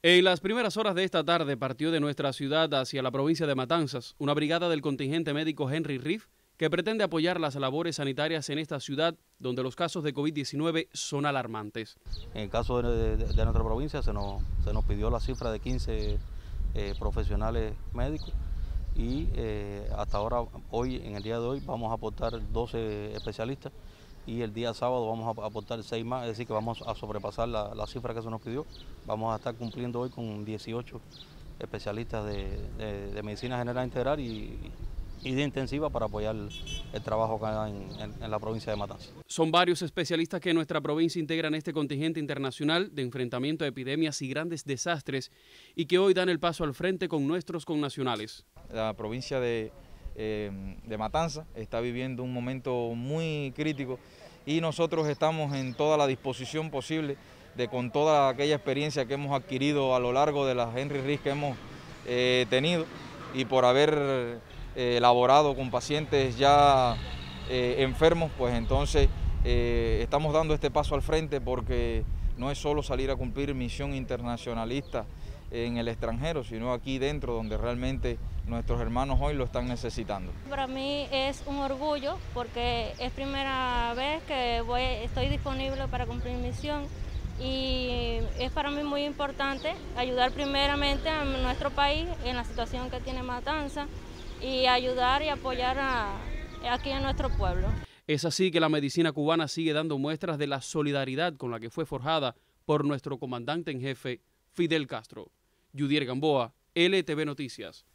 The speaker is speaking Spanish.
En las primeras horas de esta tarde partió de nuestra ciudad hacia la provincia de Matanzas una brigada del contingente médico Henry Riff que pretende apoyar las labores sanitarias en esta ciudad donde los casos de COVID-19 son alarmantes. En el caso de nuestra provincia se nos pidió la cifra de 15 profesionales médicos y hasta ahora, en el día de hoy, vamos a aportar 12 especialistas y el día sábado vamos a aportar 6 más, es decir que vamos a sobrepasar la cifra que se nos pidió. Vamos a estar cumpliendo hoy con 18 especialistas de medicina general integral y de intensiva para apoyar el trabajo acá en la provincia de Matanzas. Son varios especialistas que en nuestra provincia integran este contingente internacional de enfrentamiento a epidemias y grandes desastres y que hoy dan el paso al frente con nuestros connacionales. La provincia de Matanzas está viviendo un momento muy crítico y nosotros estamos en toda la disposición posible con toda aquella experiencia que hemos adquirido a lo largo de las Henry Riff que hemos tenido y por haber elaborado con pacientes ya enfermos, pues entonces estamos dando este paso al frente porque no es solo salir a cumplir misión internacionalista en el extranjero, sino aquí dentro donde realmente nuestros hermanos hoy lo están necesitando. Para mí es un orgullo porque es primera vez que estoy disponible para cumplir misión y es para mí muy importante ayudar primeramente a nuestro país en la situación que tiene Matanzas y ayudar y apoyar aquí a nuestro pueblo. Es así que la medicina cubana sigue dando muestras de la solidaridad con la que fue forjada por nuestro comandante en jefe, Fidel Castro. Yudier Gamboa, LTV Noticias.